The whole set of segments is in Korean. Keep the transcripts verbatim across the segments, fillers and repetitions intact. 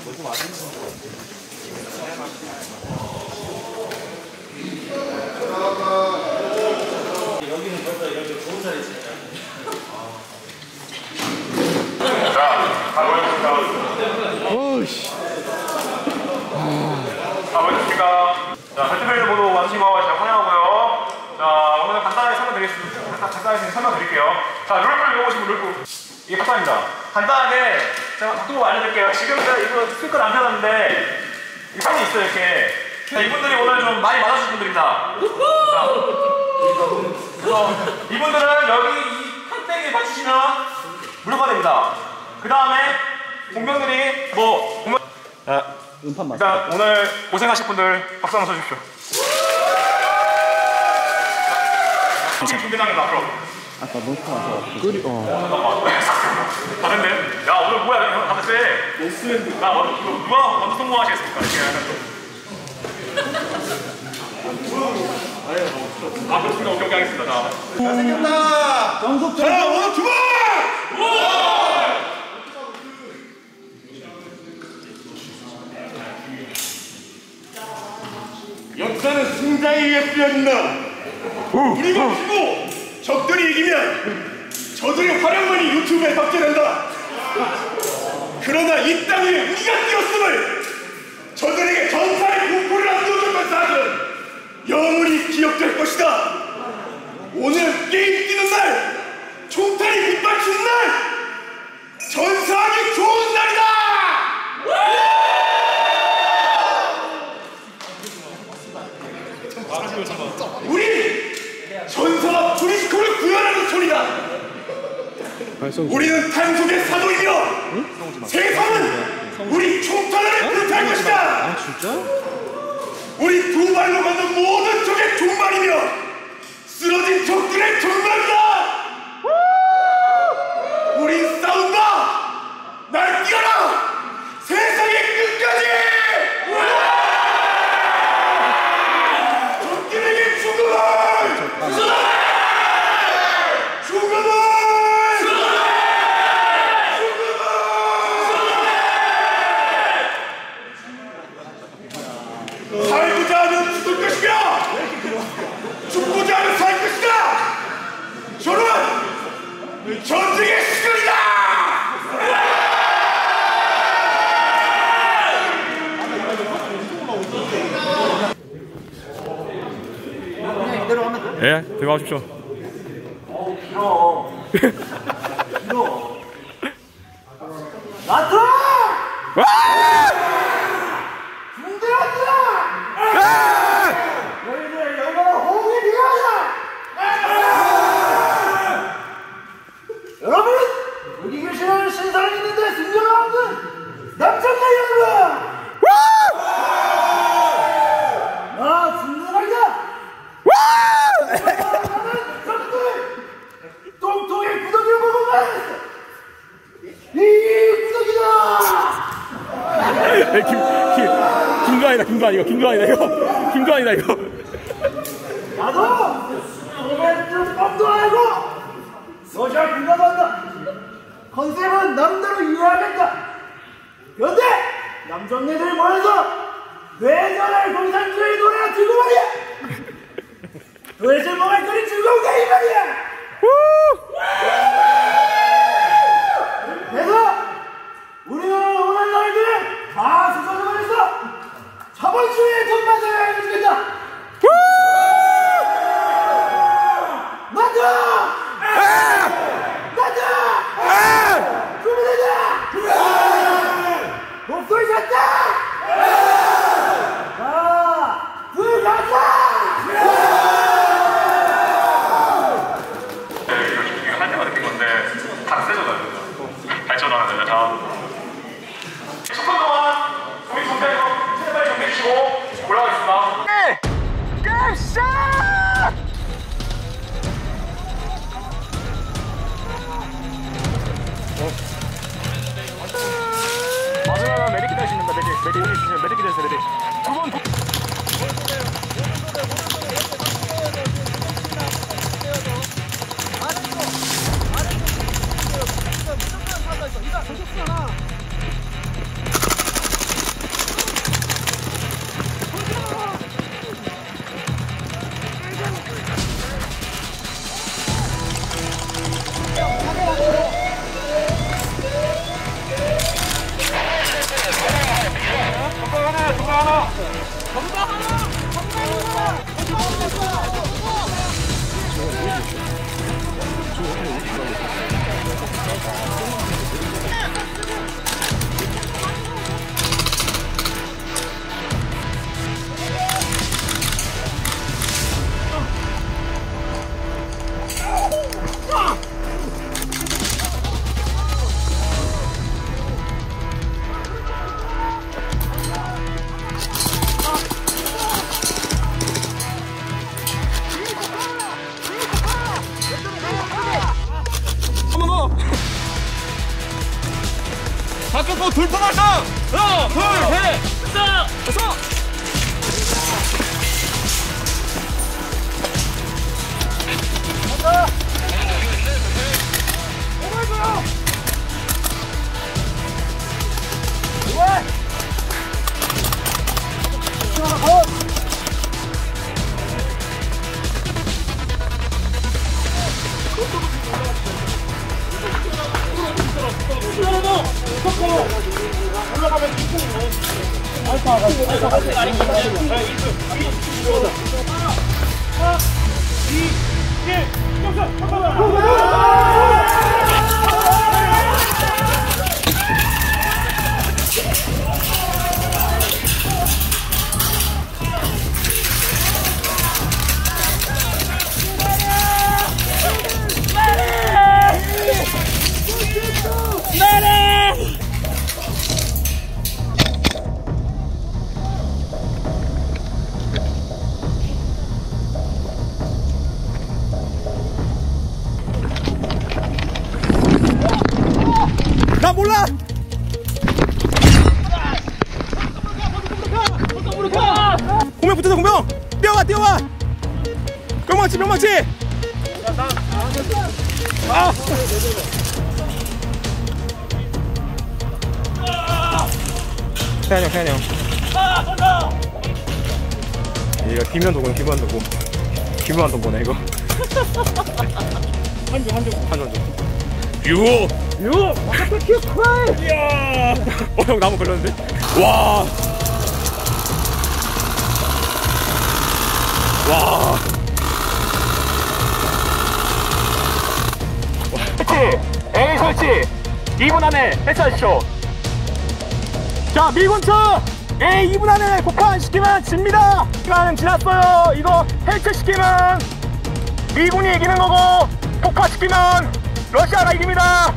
여기는 벌써 이렇게 좋은 자리 있으니까. 자, 가보겠습니다. 오우씨. 가보겠습니다. 자, 배트맨을 모두 완치고 환영하고요. 자, 오늘 간단하게 설명드리겠습니다. 간단하게 설명드릴게요. 자, 룰을 읽어보시면 룰. 이게 파트입니다. 간단하게 제가 각도 알려드릴게요. 지금 제가 이거 스피커를 안 펴놨는데 이 판이 있어요, 이렇게. 자, 이분들이 오늘 좀 많이 맞아주신 분들입니다. 자, 그래서 이분들은 여기 이 판때기에 맞추시면 무료가 됩니다. 그 다음에 공병들이 뭐 공병... 자, 일단 오늘 고생하실 분들 박수 한번 쳐주십시오. 자, 준비당입니다. 앞으로. 아까 녹화 와서 끓이 어. 다른데? 야, 오늘 뭐야? 다들 쎄. 노스랜드. 나 먼저, 누가 먼저 성공하시겠습니까? 이렇게 약간 좀. 아, 그렇습니다. 오케이, 오케이 하겠습니다. 자. 잘생겼다! 정석 자, 오늘 두 번! 역사는 승자에 의해 쓰여진다. 우리가 지고 적들이 이기면 저들의 활약만이 유튜브에 탑재된다. 그러나 이 땅에 우리가 뛰었음을 저들에게 전사의 공포를 안겨줬던 사실은 영원히 기억될 것이다. 오늘 게임 뛰는 날, 총탄이 빗받치는 날, 전사하기 좋은 날이다. 우리 전사와 브리스코를 구현하는 소리다. 우리는 탄속의 사도이며 응? 세상은 우리 총탄을 뜻할 것이다. 아 진짜? 우리 두 발로 가는 모든 적의 종말이며 쓰러진 적들의 종말이다. 우린 싸운다. 날 뛰어라. 세상의 끝까지. 적들에게 죽음을. 죽음을. 살고자 하면 죽을 것이며 죽고자 하면 살 것이다. 저는 전쟁의 시간이다. 예, 들어가십시오. 어우, 길어. 길어. 나트라! 군대 왔다! 너희들 영원한 호흡이 필요하다! 여러분! 여기 계시는 신사람 있는데 승자가 없는 남청나이들아! 나 승자이다! 나는 적들! 똥통에 구덩이를 보고 말했어! 이 구덩이다! 김, 김, 김도환이다, 김도환 이거, 김도환이다 이거, 김도환이다 이거. 나도 소매점 뻥도 알고 소셜 분가도 한다. 컨셉은 나름대로 이해하겠다. 그런데 남정네들이 모여서 뇌전을 공산주의 노래가 들고 말이야. 도대체 뭐가 그리 즐거운가 이 말이야. 그래서 우리는 오늘 너희들을 다 수선해버려서 저번 주에 돈마저야 해주겠다. 맞아! 맞아! 준비되자! 목소리 잤다! 자, 불 간다! 이거 할 때마다 느낀 건데 다 세져가지고 발전하는 자. 첫 번 동안 우리 정대에서 최대발 정리해주시고 올라가겠습니다. 네! 캡샷! 마지막은 메리 기다리십니다. 메리, 메리, 메리, 메리 기다리세요. 메리. 두 번. 박격포 돌파하자! 하나, 둘, 셋! 자! 어서! 간다! 오발고요! 오발! 하나, 올라가면 알파 알파 알파 많이 긴장. 사, 이, 일, 경찰 잠깐만. 나 몰라! 공명 붙어서 공명! 뛰어와 뛰어와! 뿅망치 뿅망치! 아! 태환이 형 태환이 형 이거 김현 도군 김현 도군 김현 도 보네 이거 한중 한중 한중 유! 유! 바깥에 큐 크라이! 이야! 어, 형 나무 걸렸는데? 와! 와! 설치! A 설치! 이 분 안에 해체하십시오! 자, 미군차! A 이 분 안에 복환시키면 집니다! 시간은 지났어요! 이거 해체시키면 미군이 이기는 거고 폭파시키면 러시아가 이깁니다!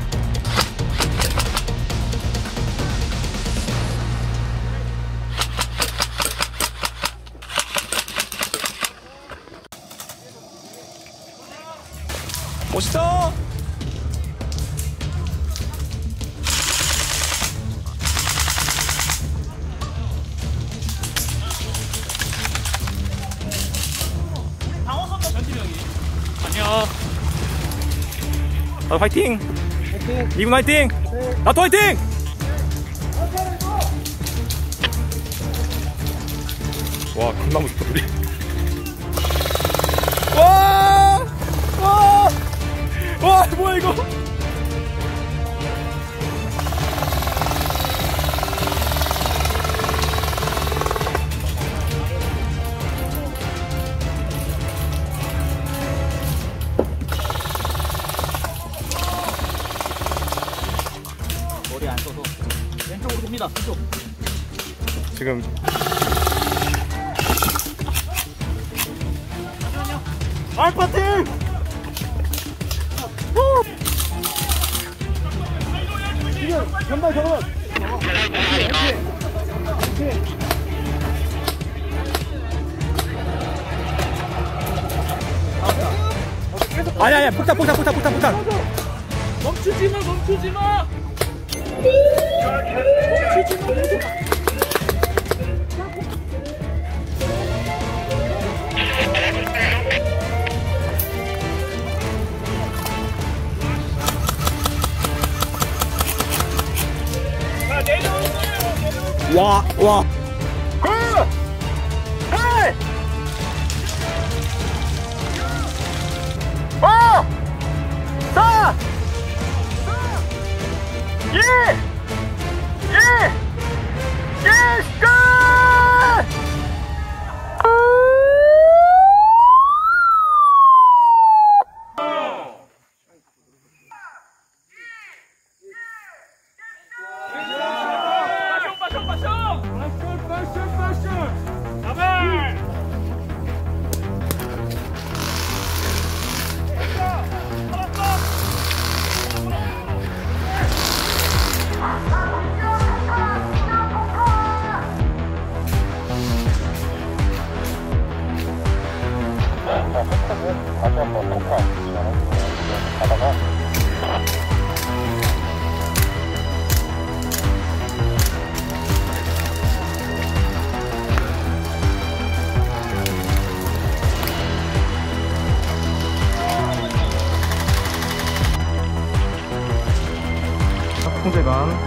멋있다! 방어선도 변지명이 안녕. 아, 화이팅! 화이팅! 이분 화이팅! 네. 나도 화이팅! 와, 겁나 무섭다, 우리. 와! 와! 와, 뭐야, 이거! 머리 안 써서 왼쪽으로 돕니다. 왼쪽. 지금 알파팀! 지금 전발 전발! 아니 아니 폭탄 폭탄 폭탄 폭탄 폭탄 멈추지마 멈추지마. 와, 와. 구! 팔! 오! 사! 이! 일! 일! 끝!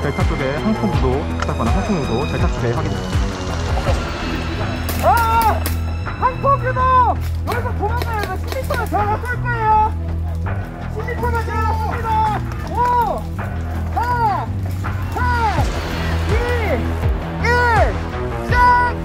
델타 쪽에 항폭도 부탁거나 항폭도 델타 쪽에 확인됩니다. 아! 항폭유도! 여기서 도망가요. 나 십 미터만 잘 쏠 거예요. 십 미터만 잘 쏠습니다. 오! 사! 팔! 이! 일! 시작!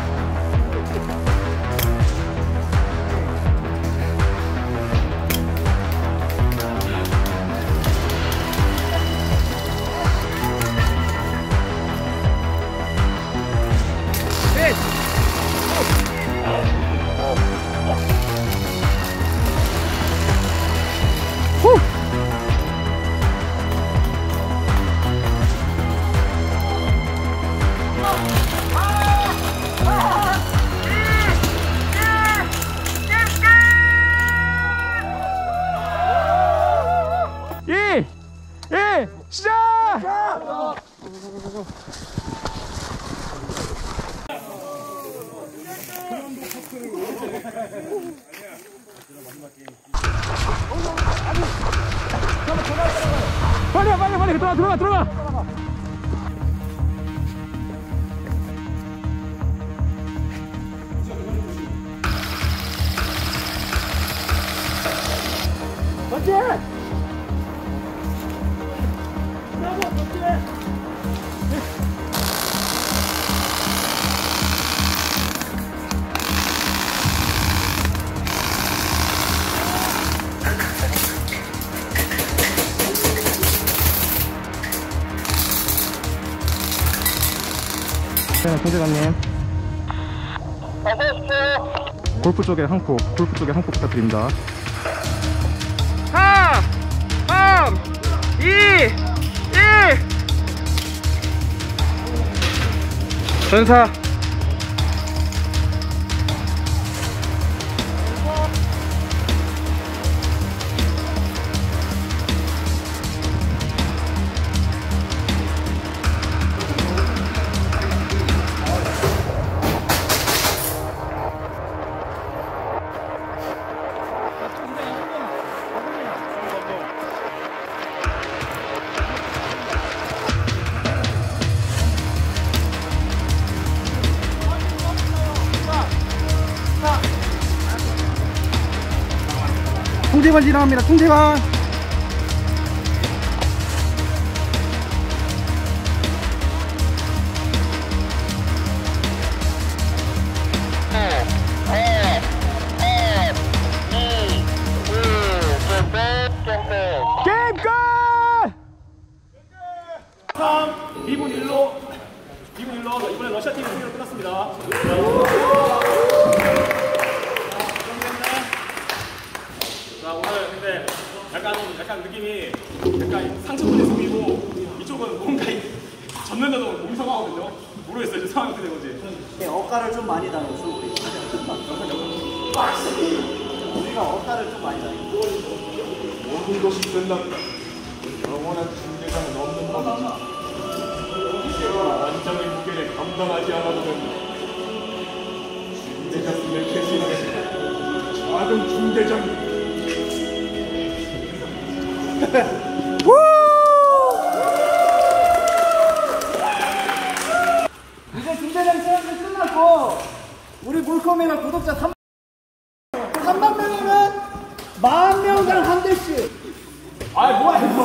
이! 일! 시작! 빨리 와, 빨리 빨리 들어가 들어가 들어가. 네, 총재관님. 골프 쪽에 항폭, 골프 쪽에 항폭 부탁드립니다. 사! 삼! 이! 일! 전사! 총재관 지나갑니다. 총재관. 게임 끝! 삼, 이 분 일로 이 분 일로 이번에 러시아 팀이 승리로 끝났습니다. 자, 오늘 근데 약간 약간 느낌이 약간 상층분의 승리고 이쪽은 뭔가 졌는데도 몽성하거든요. 모르겠어요. 지금 상황이 어떻게 된 건지. 억가를 좀 많이 당했어 우리. 우리가 억가를 좀 많이 당했어. 모든 것이 끝났다. 영원한 중대장은 없는 법이지. 이제 완장의 무게를 감당하지 않아도 된다. 중대장님을 캐시하겠다. 작은 중대장님. 이제 중대장 시험이 끝났고 우리 몰컴이가 구독자 삼만 명이면 만 명당 한 대씩. 아, 뭐야 이거.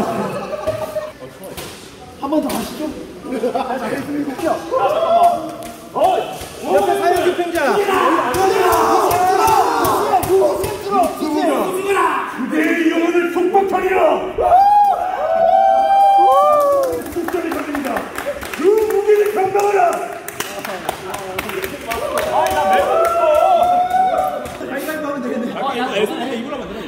한 번 더 하시죠. 잘했습니다. 어, 옆에 사연 집행자. 그대의 영혼을 속박하리라. 국전이 걸립니다. 그 무게를 감당하라. 아니 나 매번 있어. 가위바위보 하면 되겠네. 아, 야, 애들 이걸로 만드는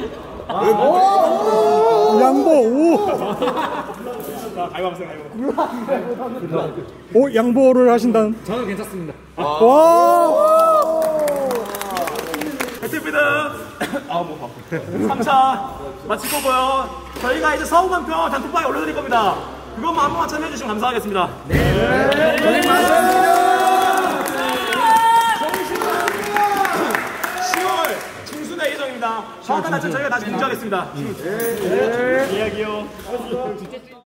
양보 오. 자, 가위바위보 가위바위보. 오 양보를 하신다는. 저는 괜찮습니다. 와. 배틀피드 삼 차 마칠 거고요. 저희가 이제 서우간편 단톡방에 올려드릴 겁니다. 그것만 한 번만 참여해 주시면 감사하겠습니다. 네. 고생 많으셨습니다. 시월 중순의 예정입니다. 정확한 날짜 저희가 다시 공지하겠습니다. 네. 이야기요.